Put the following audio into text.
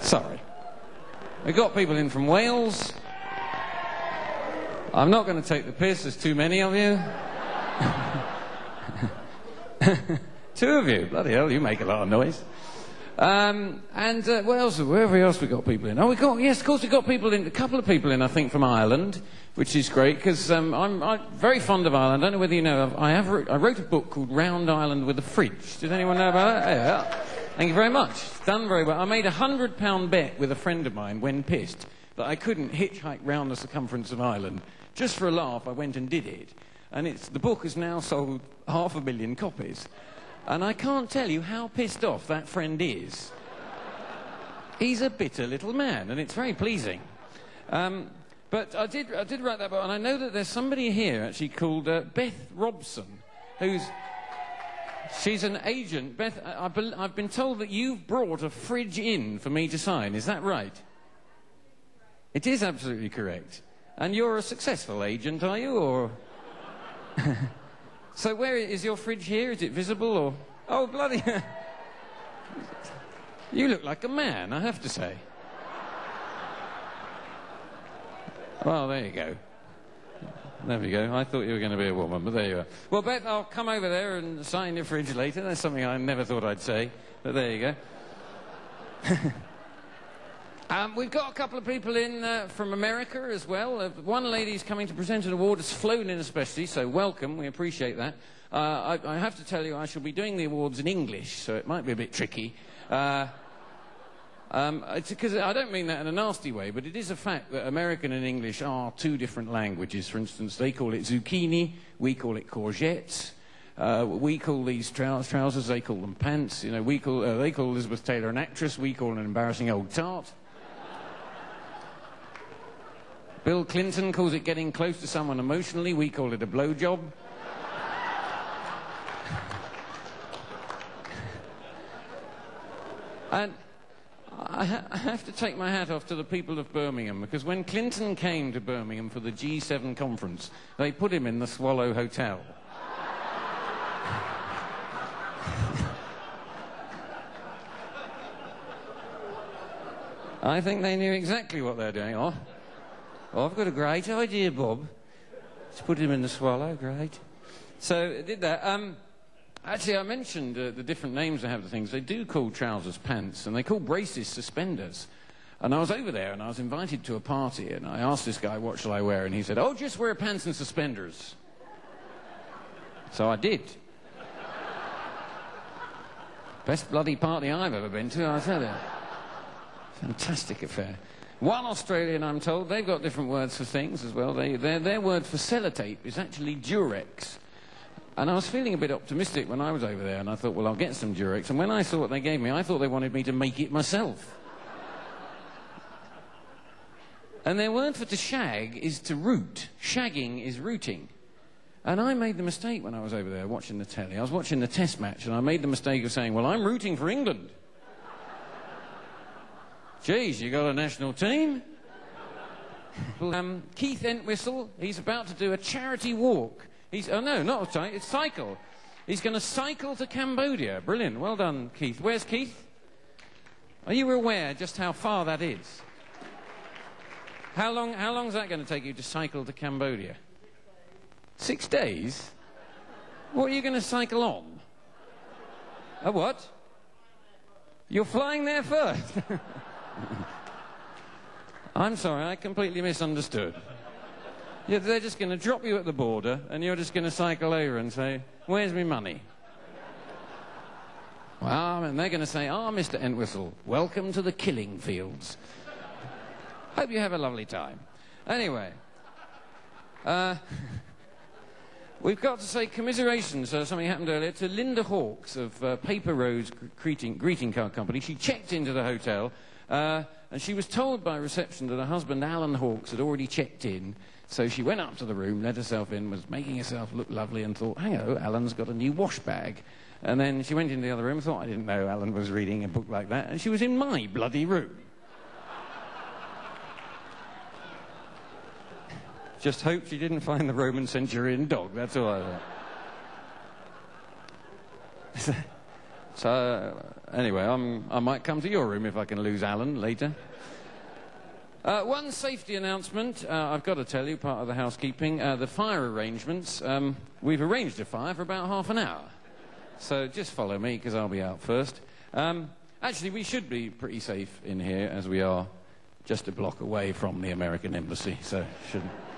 Sorry. We've got people in from Wales. I'm not going to take the piss, there's too many of you. Two of you, bloody hell, you make a lot of noise. What else? Wherever else we got people in? Oh, yes, of course we got people in. A couple of people in, I think, from Ireland, which is great because I'm very fond of Ireland. I don't know whether you know. I wrote a book called Round Ireland with a Fridge. Does anyone know about that? Yeah. Thank you very much. It's done very well. I made a £100 bet with a friend of mine when pissed that I couldn't hitchhike round the circumference of Ireland. Just for a laugh, I went and did it, and the book has now sold 500,000 copies. And I can't tell you how pissed off that friend is. He's a bitter little man, and it's very pleasing. But I did write that book, and I know that there's somebody here actually called Beth Robson, she's an agent. Beth, I've been told that you've brought a fridge in for me to sign. Is that right? It is absolutely correct. And you're a successful agent, are you, or...? So where is your fridge here? Is it visible, or...? Oh, bloody... You look like a man, I have to say. Well, there you go. There we go. I thought you were going to be a woman, but there you are. Well, Beth, I'll come over there and sign your fridge later. That's something I never thought I'd say, but there you go. We've got a couple of people in from America as well. One lady's coming to present an award, has flown in especially, so welcome, we appreciate that. I have to tell you, I shall be doing the awards in English, so it might be a bit tricky. Because I don't mean that in a nasty way, but it is a fact that American and English are two different languages. For instance, they call it zucchini, we call it courgettes. We call these trousers, they call them pants. You know, they call Elizabeth Taylor an actress, we call her an embarrassing old tart. Bill Clinton calls it getting close to someone emotionally. We call it a blowjob. And I have to take my hat off to the people of Birmingham, because when Clinton came to Birmingham for the G7 conference, they put him in the Swallow Hotel. I think they knew exactly what they're doing. Oh, I've got a great idea, Bob. Let's put him in the Swallow, great. So, I did that. Actually, I mentioned the different names they have to things. They do call trousers pants, and they call braces suspenders. And I was over there, and I was invited to a party, and I asked this guy, what shall I wear? And he said, oh, just wear pants and suspenders. So I did. Best bloody party I've ever been to, I tell you. Fantastic affair. One Australian, I'm told, they've got different words for things as well. Their word for sellotape is actually Durex. And I was feeling a bit optimistic when I was over there, and I thought, well, I'll get some Durex. And when I saw what they gave me, I thought they wanted me to make it myself. And their word for to shag is to root. Shagging is rooting. And I made the mistake when I was over there watching the telly. I was watching the test match, and I made the mistake of saying, well, I'm rooting for England. Geez, you got a national team? Keith Entwistle, he's about to do a charity walk. Oh no, not a charity, it's cycle. He's going to cycle to Cambodia. Brilliant, well done, Keith. Where's Keith? Are you aware just how far that is? How long is that going to take you to cycle to Cambodia? 6 days? What are you going to cycle on? A what? You're flying there first? I'm sorry, I completely misunderstood. Yeah, they're just going to drop you at the border, and you're just going to cycle over and say, where's me money? Well, and they're going to say, Mr. Entwistle, welcome to the killing fields. Hope you have a lovely time. Anyway, we've got to say commiserations, something happened earlier, to Linda Hawkes of Paper Rose Greeting Card Company. She checked into the hotel, and she was told by reception that her husband, Alan Hawkes, had already checked in. So she went up to the room, let herself in, was making herself look lovely, and thought, hang-o, Alan's got a new wash bag. And then she went into the other room, thought, I didn't know Alan was reading a book like that, and she was in my bloody room. Just hope she didn't find the Roman centurion dog, that's all I thought. So, anyway, I might come to your room if I can lose Alan later. One safety announcement, I've got to tell you, part of the housekeeping. The fire arrangements, we've arranged a fire for about half an hour. So just follow me, because I'll be out first. Actually, we should be pretty safe in here, as we are just a block away from the American embassy, so shouldn't...